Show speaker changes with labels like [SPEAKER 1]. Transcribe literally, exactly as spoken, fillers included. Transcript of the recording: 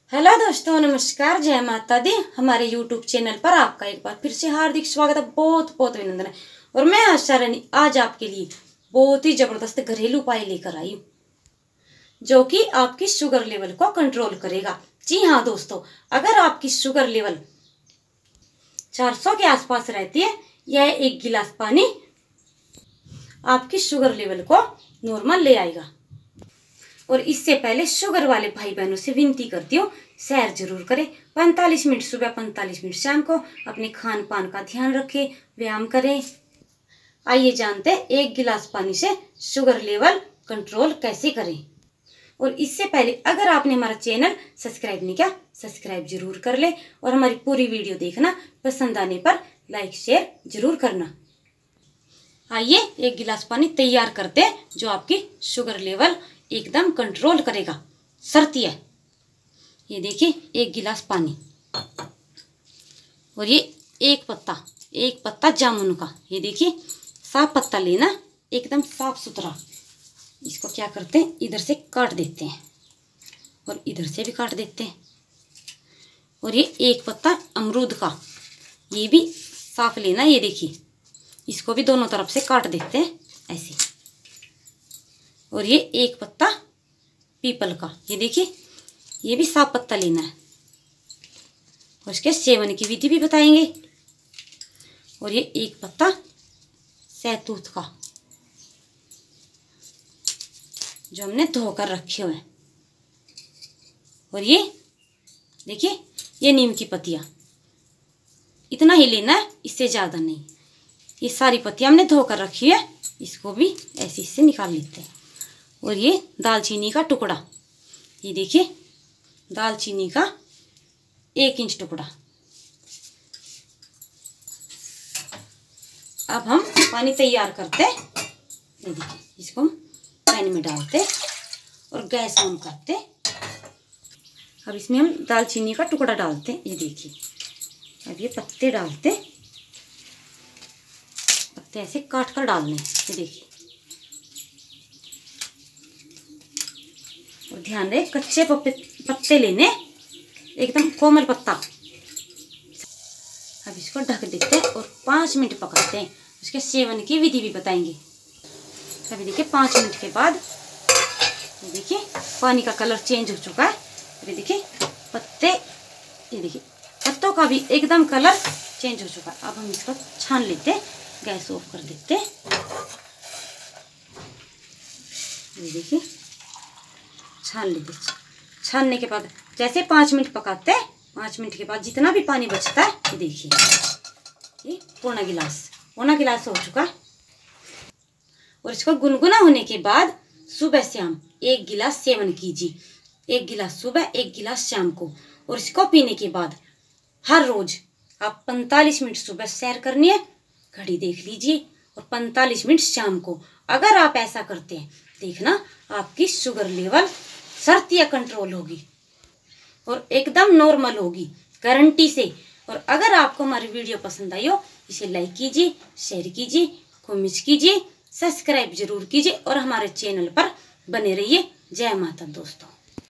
[SPEAKER 1] Hello दोस्तों, नमस्कार, जय माता दी। हमारे यूट्यूब चैनल पर आपका एक बार फिर से हार्दिक स्वागत है। बहुत बहुत अभिनंदन है। और मैं आशा रानी आज आपके लिए बहुत ही जबरदस्त घरेलू उपाय लेकर आई हूँ जो कि आपकी शुगर लेवल को कंट्रोल करेगा। जी हाँ दोस्तों, अगर आपकी शुगर लेवल चार सौ के आसपास रहती है, यह एक गिलास पानी आपकी शुगर लेवल को नॉर्मल ले आएगा। और इससे पहले शुगर वाले भाई बहनों से विनती करती हूँ, सैर जरूर करें। पैंतालीस मिनट सुबह, पैंतालीस मिनट शाम को। अपने खान पान का ध्यान रखें, व्यायाम करें। आइए जानते हैं एक गिलास पानी से शुगर लेवल कंट्रोल कैसे करें। और इससे पहले अगर आपने हमारा चैनल सब्सक्राइब नहीं किया, सब्सक्राइब जरूर कर ले। और हमारी पूरी वीडियो देखना, पसंद आने पर लाइक शेयर जरूर करना। आइए एक गिलास पानी तैयार करते हैं जो आपकी शुगर लेवल एकदम कंट्रोल करेगा। शर्ती है, ये देखिए एक गिलास पानी और ये एक पत्ता एक पत्ता जामुन का। ये देखिए साफ पत्ता लेना, एकदम साफ सुथरा। इसको क्या करते हैं, इधर से काट देते हैं और इधर से भी काट देते हैं। और ये एक पत्ता अमरूद का, ये भी साफ लेना। ये देखिए इसको भी दोनों तरफ से काट देते हैं ऐसे। और ये एक पत्ता पीपल का, ये देखिए ये भी साफ पत्ता लेना है। और इसके सेवन की विधि भी बताएंगे। और ये एक पत्ता सहतूत का जो हमने धोकर रखे हुए हैं। और ये देखिए ये नीम की पत्तियां, इतना ही लेना है, इससे ज़्यादा नहीं। ये सारी पत्तियां हमने धोकर रखी है, इसको भी ऐसे इससे निकाल लेते हैं। और ये दालचीनी का टुकड़ा, ये देखिए दालचीनी का एक इंच टुकड़ा। अब हम पानी तैयार करते हैं। ये देखिए इसको हम पैन में डालते और गैस ऑन करते। अब इसमें हम दालचीनी का टुकड़ा डालते हैं। ये देखिए अब ये पत्ते डालते, पत्ते ऐसे काट कर डालने। ये देखिए और ध्यान रहे कच्चे पत्ते लेने, एकदम कोमल पत्ता। अब इसको ढक देते हैं और पाँच मिनट पकाते हैं। उसके सेवन की विधि भी बताएंगे। अभी देखिए पाँच मिनट के बाद ये देखिए पानी का कलर चेंज हो चुका है। अभी देखिए पत्ते, ये देखिए पत्तों का भी एकदम कलर चेंज हो चुका है। अब हम इसको छान लेते हैं, गैस ऑफ कर देते हैं। ये देखिए छान लेते। छानने के बाद जैसे पाँच मिनट पकाते हैं, पाँच मिनट के बाद जितना भी पानी बचता है, ये देखिए ये पौना गिलास पौना गिलास हो चुका है। और इसको गुनगुना होने के बाद सुबह शाम एक गिलास सेवन कीजिए। एक गिलास सुबह, एक गिलास शाम को। और इसको पीने के बाद हर रोज आप पैंतालीस मिनट सुबह सैर करनी है, घड़ी देख लीजिए, और पैंतालीस मिनट शाम को। अगर आप ऐसा करते हैं, देखना आपकी शुगर लेवल शर्तिया कंट्रोल होगी और एकदम नॉर्मल होगी, गारंटी से। और अगर आपको हमारी वीडियो पसंद आई हो, इसे लाइक कीजिए, शेयर कीजिए, कमेंट कीजिए, सब्सक्राइब जरूर कीजिए और हमारे चैनल पर बने रहिए। जय माता दोस्तों।